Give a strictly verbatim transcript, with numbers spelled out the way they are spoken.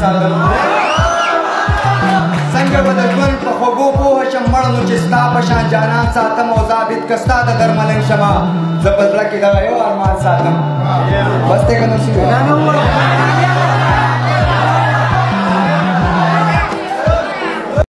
ساتم څنګه به د ژوند په خوږو پوهه شم مړ نو چې ستا په شان جانان ساتم او ثابت که ستا د درملنګ شمه زه په زړه کې دغه یو ارمان ساتم بس دی که نور څه